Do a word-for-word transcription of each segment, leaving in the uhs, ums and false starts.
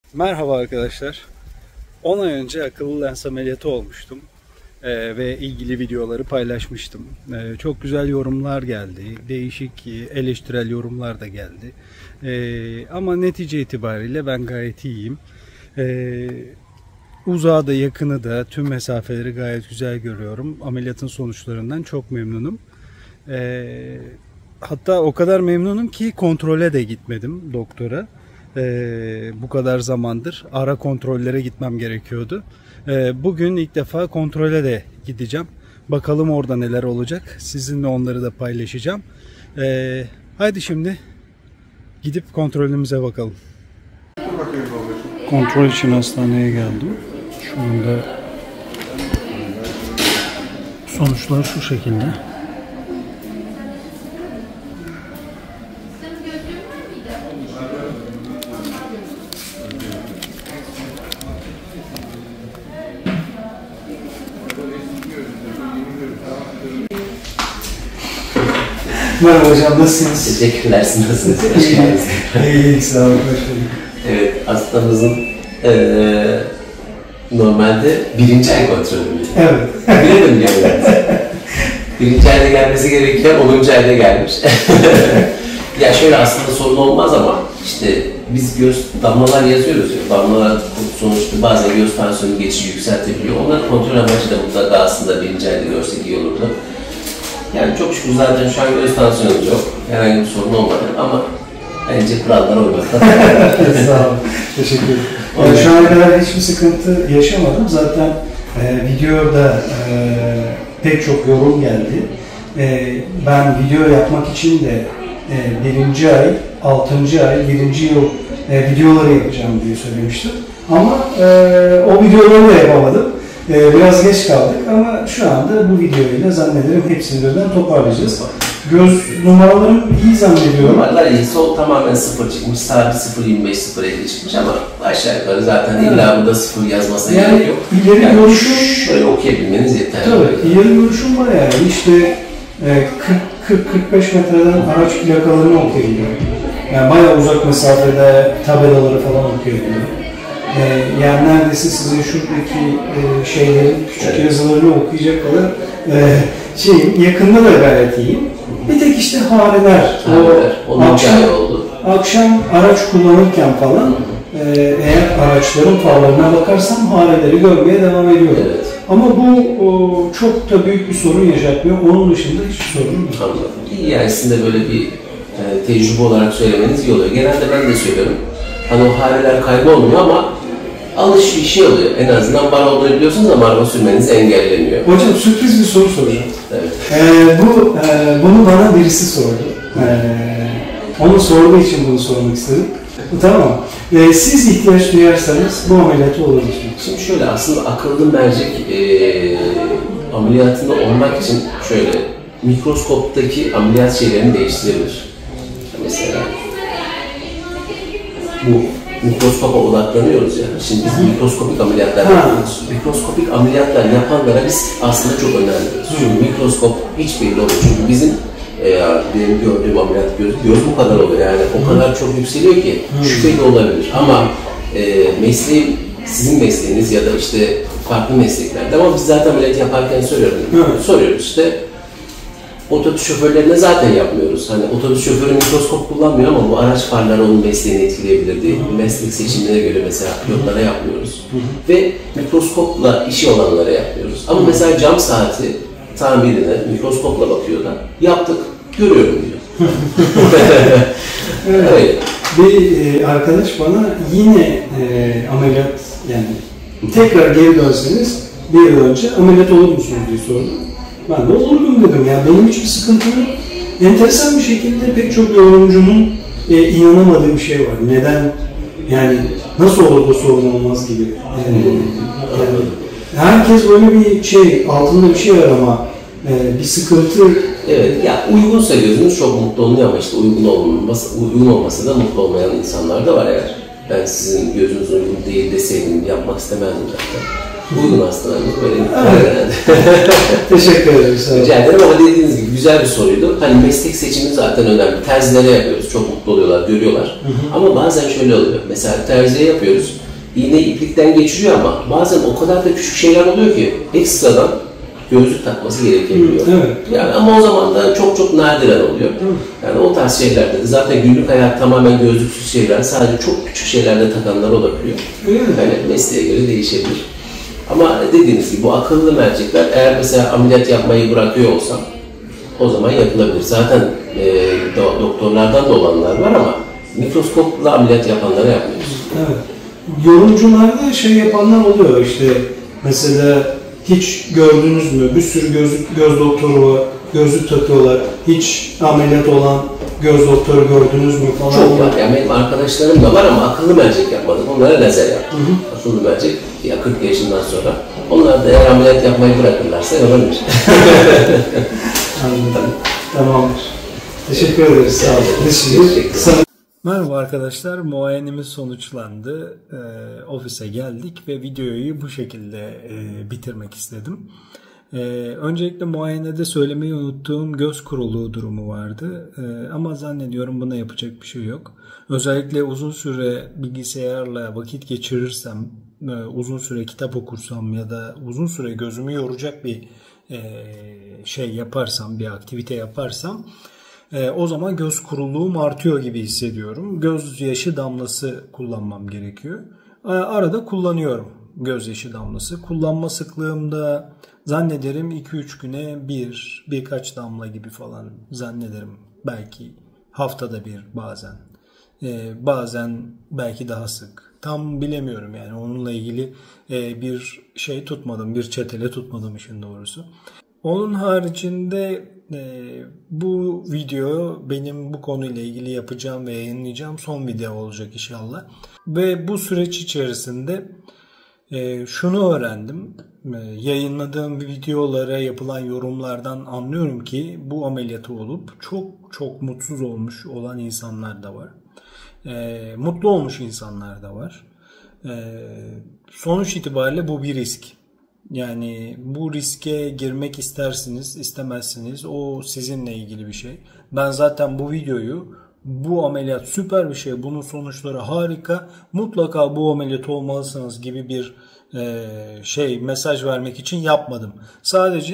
Merhaba arkadaşlar. on ay önce akıllı lens ameliyatı olmuştum ee, ve ilgili videoları paylaşmıştım. Ee, çok güzel yorumlar geldi, değişik eleştirel yorumlar da geldi. Ee, ama netice itibariyle ben gayet iyiyim. Ee, uzağı da yakını da tüm mesafeleri gayet güzel görüyorum. Ameliyatın sonuçlarından çok memnunum. Ee, hatta o kadar memnunum ki kontrole de gitmedim doktora. Ee, bu kadar zamandır ara kontrollere gitmem gerekiyordu. Ee, bugün ilk defa kontrole de gideceğim. Bakalım orada neler olacak. Sizinle onları da paylaşacağım. Ee, haydi şimdi gidip kontrolümüze bakalım. Kontrol için hastaneye geldim. Şu anda sonuçlar şu şekilde. Merhaba hocam, nasılsınız? Teşekkürler, siz nasılsınız? Hoş geldiniz. İyi, sağ olun, hoş bulduk. Evet, hastamızın ee, normalde birinci ay kontrolü. Evet. Bilemedim yani. Birinci ayda gelmesi gerekirken onuncu ayda gelmiş. Ya şöyle aslında sorun olmaz ama işte biz göz damlalar yazıyoruz ya, damlalar sonuçta bazen göz tansiyonu geçici yükseltebiliyor. Onları kontrol amacı da mutlaka aslında birinci ayda görsek iyi olurdu. Yani çok şükür zaten şu an göz tansiyonumuz yok. Herhangi bir sorun olmadı ama bence kurallara uymakta. Sağ olun. Teşekkür ederim. Yani şu ana kadar hiçbir sıkıntı yaşamadım. Zaten e, videoda e, pek çok yorum geldi. E, ben video yapmak için de e, birinci ay, altıncı ay, birinci yıl e, videoları yapacağım diye söylemiştim. Ama e, o videoları da yapamadım. Biraz geç kaldık ama şu anda bu videoyla zannederim hepsini birden toparlayacağız. Göz numaralarım iyi zannediyorum. Numaralar iyi. Sol tamamen sıfır çıkmış. Sağ sıfır virgül yirmi beş sıfır virgül elli çıkmış ama aşağı yukarı zaten evet. İlla burada sıfır yazmasına yani gerek yok. İleri yani görüşüm... Şöyle okuyabilmeniz yeterli. Tabii. İleri görüşüm var yani. İşte kırk kırk kırk beş metreden araç plakalarını okuyabiliyorum. Yani bayağı uzak mesafede tabelaları falan okuyabiliyorum. Ee, yani neredeyse sizin şuradaki e, şeylerin küçük evet. yazılarını okuyacak kadar e, şeyim, yakında da gayet iyiyim. Bir tek işte hareler, o akşam, oldu. akşam araç kullanırken falan e, eğer araçların farlarına bakarsam hareleri görmeye devam ediyorum. Evet. Ama bu o, çok da büyük bir sorun yaşatmıyor. Onun dışında hiçbir sorun yok. Anladım. İyi yani sizin de böyle bir e, tecrübe olarak söylemeniz iyi oluyor. Genelde ben de söylüyorum. Hani o hareler kaybolmuyor ama alış bir şey oluyor. En azından bar olduğunu biliyorsunuz ama araba sürmenizi engellemiyor. Hocam sürpriz bir soru soracağım. Evet. Ee, bu, e, bunu bana birisi sordu. Ee, onu sorduğu için bunu sormak istedim. Tamam. Ee, siz ihtiyaç duyarsanız bu ameliyatı olur musunuz? Şimdi şöyle aslında akıllı mercek e, ameliyatında olmak için şöyle mikroskoptaki ameliyat şeylerini değiştirebilir. Mesela bu mikroskopa odaklanıyoruz ya. Şimdi biz mikroskopik ameliyatlar yapıyoruz. Mikroskopik ameliyatlar yapanlara biz aslında çok önemliyoruz. Çünkü mikroskop hiç belli olmuyor. Çünkü bizim e, benim gördüğüm ameliyat göz, göz bu kadar oluyor. Yani o kadar çok yükseliyor ki şüpheli olabilir. Ama e, mesleğim, sizin mesleğiniz ya da işte farklı mesleklerde ama biz zaten ameliyat yaparken soruyoruz. Soruyoruz işte. Otobüs şoförlerine zaten yapmıyoruz. Hani otobüs şoförü mikroskop kullanmıyor ama bu araç farları onun mesleğini etkileyebilir diye. Meslek seçimine göre mesela pilotlara yapmıyoruz. Hı hı. Ve mikroskopla işi olanlara yapıyoruz. Ama hı. mesela cam saati tamirine mikroskopla bakıyor da yaptık, görüyorum diyor. Evet. Evet. Bir arkadaş bana yine e, ameliyat yani tekrar geri dönseniz bir yıl önce ameliyat olur musunuz diye sordu. Ben de olurdum dedim ya. Benim hiçbir sıkıntım yok. Enteresan bir şekilde pek çok yorumcunun e, inanamadığı bir şey var. Neden? Yani nasıl olur da sorun olmaz gibi. E, yani, herkes böyle bir şey, altında bir şey var ama e, bir sıkıntı. Evet, ya uygunsa gözünüz çok mutlu oluyor ama işte uygun olması, uygun olmasa da mutlu olmayan insanlar da var eğer. Ben sizin gözünüz uygun değil deseydim yapmak istemezdim zaten. Uygun hastalarımız böyle. Evet. Teşekkür ederim. Rica ederim ama dediğiniz gibi güzel bir soruydu. Hani meslek seçimi zaten önemli. Terzilere yapıyoruz. Çok mutlu oluyorlar, görüyorlar. Hı hı. Ama bazen şöyle oluyor. Mesela terziye yapıyoruz. iğne iplikten geçiriyor ama bazen o kadar da küçük şeyler oluyor ki ekstradan gözlük takması gerekebiliyor. Evet. Yani ama o zaman da çok çok nadiren oluyor. Yani o tarz şeylerde de zaten günlük hayat tamamen gözlüksüz şeyler, sadece çok küçük şeylerde takanlar olabiliyor. Evet. Yani mesleğe göre değişebilir. Ama dediğiniz gibi bu akıllı mercekler eğer mesela ameliyat yapmayı bırakıyor olsam o zaman yapılabilir. Zaten e, do, doktorlardan da olanlar var ama mikroskopla ameliyat yapanlara yapmıyoruz. Evet. Yorumcularda şey yapanlar oluyor işte mesela hiç gördünüz mü? Bir sürü göz, göz doktoru var, gözlük takıyorlar. Hiç ameliyat olan göz doktoru gördünüz mü falan? Çok var. Yani benim arkadaşlarım da var ama akıllı mercek yapmadım. Onlara lazer yaptım. Hı hı. Akıllı mercek ya kırk yaşından sonra. Onlar da eğer ameliyat yapmayı bırakırlarsa yapabilir. Anladım. Tamamdır. Teşekkür ederiz. Sağ olun. Teşekkür Merhaba arkadaşlar, muayenemiz sonuçlandı. Ee, ofise geldik ve videoyu bu şekilde e, bitirmek istedim. Ee, öncelikle muayenede söylemeyi unuttuğum göz kuruluğu durumu vardı. Ee, ama zannediyorum buna yapacak bir şey yok. Özellikle uzun süre bilgisayarla vakit geçirirsem, e, uzun süre kitap okursam ya da uzun süre gözümü yoracak bir e, şey yaparsam, bir aktivite yaparsam E, o zaman göz kuruluğum artıyor gibi hissediyorum. Gözyaşı damlası kullanmam gerekiyor. E, arada kullanıyorum gözyaşı damlası. Kullanma sıklığımda zannederim iki üç güne bir, birkaç damla gibi falan zannederim. Belki haftada bir bazen. E, bazen belki daha sık. Tam bilemiyorum yani onunla ilgili e, bir şey tutmadım, bir çetele tutmadım işin doğrusu. Onun haricinde e, bu video benim bu konuyla ilgili yapacağım ve yayınlayacağım son video olacak inşallah. Ve bu süreç içerisinde e, şunu öğrendim. E, yayınladığım videolara yapılan yorumlardan anlıyorum ki bu ameliyatı olup çok çok mutsuz olmuş olan insanlar da var. E, mutlu olmuş insanlar da var. E, sonuç itibariyle bu bir risk. Yani bu riske girmek istersiniz, istemezsiniz. O sizinle ilgili bir şey. Ben zaten bu videoyu, bu ameliyat süper bir şey, bunun sonuçları harika, mutlaka bu ameliyat olmalısınız gibi bir e, şey, mesaj vermek için yapmadım. Sadece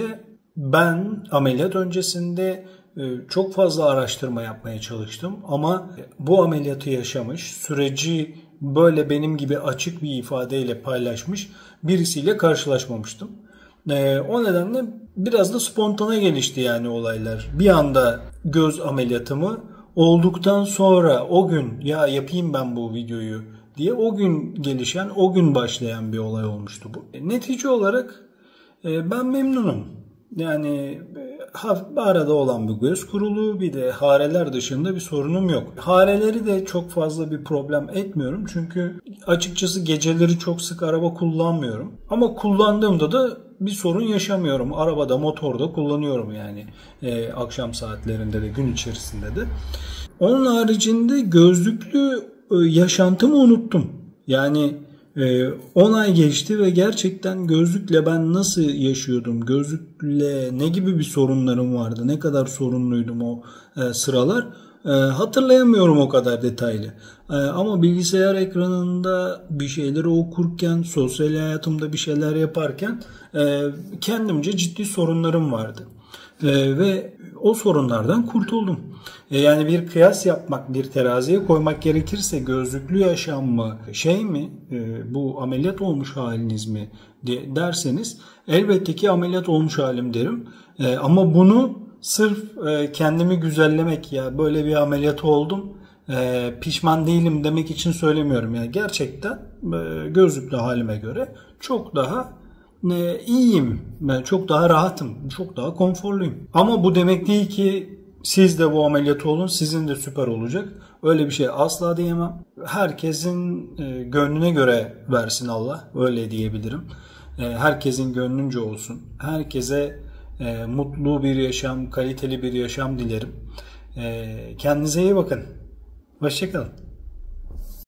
ben ameliyat öncesinde e, çok fazla araştırma yapmaya çalıştım. Ama bu ameliyatı yaşamış, süreci böyle benim gibi açık bir ifadeyle paylaşmış birisiyle karşılaşmamıştım. Ee, o nedenle biraz da spontane gelişti yani olaylar. Bir anda göz ameliyatımı olduktan sonra o gün ya yapayım ben bu videoyu diye o gün gelişen, o gün başlayan bir olay olmuştu bu. Netice olarak e, ben memnunum. Yani arada olan bir göz kuruluğu, bir de hareler dışında bir sorunum yok. Hareleri de çok fazla bir problem etmiyorum. Çünkü açıkçası geceleri çok sık araba kullanmıyorum. Ama kullandığımda da bir sorun yaşamıyorum. Arabada, motorda kullanıyorum yani. Ee, akşam saatlerinde de, gün içerisinde de. Onun haricinde gözlüklü yaşantımı unuttum. Yani on ay geçti ve gerçekten gözlükle ben nasıl yaşıyordum, gözlükle ne gibi bir sorunlarım vardı, ne kadar sorunluydum o sıralar hatırlayamıyorum o kadar detaylı. Ama bilgisayar ekranında bir şeyleri okurken, sosyal hayatımda bir şeyler yaparken kendimce ciddi sorunlarım vardı. Ee, ve o sorunlardan kurtuldum. Ee, yani bir kıyas yapmak, bir teraziye koymak gerekirse gözlüklü yaşam mı, şey mi, e, bu ameliyat olmuş haliniz mi de, derseniz elbette ki ameliyat olmuş halim derim. E, ama bunu sırf e, kendimi güzellemek, ya böyle bir ameliyat oldum, e, pişman değilim demek için söylemiyorum. Yani gerçekten e, gözlüklü halime göre çok daha İyiyim. Ben çok daha rahatım. Çok daha konforluyum. Ama bu demek değil ki siz de bu ameliyatı olun, sizin de süper olacak. Öyle bir şey asla diyemem. Herkesin gönlüne göre versin Allah. Öyle diyebilirim. Herkesin gönlünce olsun. Herkese mutlu bir yaşam, kaliteli bir yaşam dilerim. Kendinize iyi bakın. Hoşça kalın.